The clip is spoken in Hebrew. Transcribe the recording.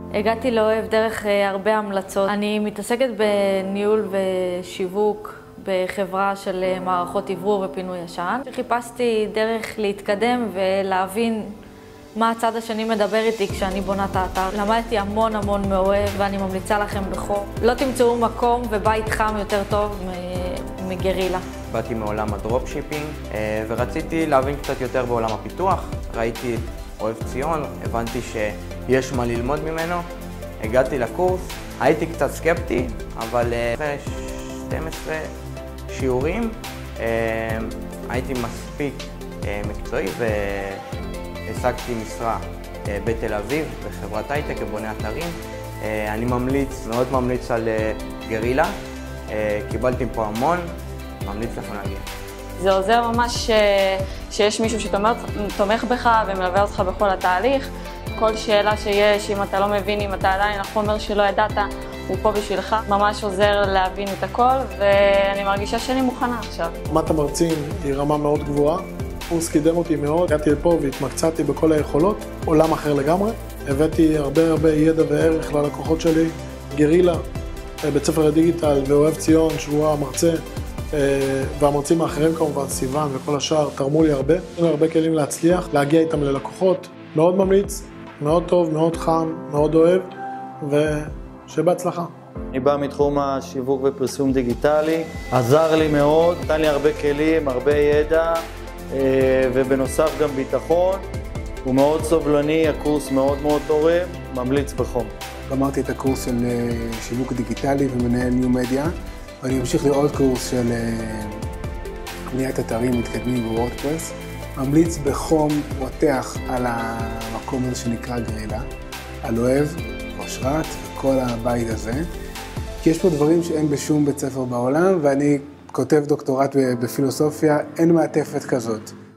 הגעתי לאוהב דרך הרבה המלצות. אני מתעסקת בניהול ושיווק בחברה של מערכות עברור ופינוי ישן. חיפשתי דרך להתקדם ולהבין מה הצד השני מדבר איתי כשאני בונה את האתר. למדתי המון מאוהב ואני ממליצה לכם בחום. לא תמצאו מקום ובית חם יותר טוב מגרילה. באתי מעולם הדרופשיפינג ורציתי להבין קצת יותר בעולם הפיתוח. ראיתי את אוהב ציון, הבנתי שיש מה ללמוד ממנו. הגעתי לקורס, הייתי קצת סקפטי, אבל אחרי 12 שיעורים הייתי מספיק מקצועי והשגתי משרה בתל אביב בחברת הייטק כבונה אתרים. אני מאוד ממליץ על גרילה, קיבלתי פה המון, ממליץ לכם להגיע. זה עוזר ממש שיש מישהו שתומך בך ומלווה אותך בכל התהליך. כל שאלה שיש, אם אתה לא מבין, אם אתה עדיין החומר שלא ידעת, הוא פה בשבילך. ממש עוזר להבין את הכל, ואני מרגישה שאני מוכנה עכשיו. רמת המרצים היא רמה מאוד גבוהה. הקורס קידם אותי מאוד. הגעתי לפה והתמקצעתי בכל היכולות. עולם אחר לגמרי. הבאתי הרבה ידע וערך ללקוחות שלי. גרילה, בית ספר לדיגיטל ואוהב ציון, שהוא המרצה. והמרצים האחרים כמובן, סיוון וכל השאר, תרמו לי הרבה. יש לי הרבה כלים להצליח, להגיע איתם ללקוחות. מאוד ממליץ, מאוד טוב, מאוד חם, מאוד אוהב, ושבהצלחה. אני בא מתחום השיווק ופרסום דיגיטלי, עזר לי מאוד, נתן לי הרבה כלים, הרבה ידע, ובנוסף גם ביטחון. הוא מאוד סובלני, הקורס מאוד תורם, ממליץ בחום. גמרתי את הקורס של שיווק דיגיטלי ומנהל ניו מדיה, ואני אמשיך לעוד קורס של בניית אתרים מתקדמים בוורדפרס. ממליץ בחום רותח על המקום הזה שנקרא גרילה, על אוהב, אושרת וכל הבית הזה. כי יש פה דברים שאין בשום בית ספר בעולם, ואני כותב דוקטורט בפילוסופיה, אין מעטפת כזאת.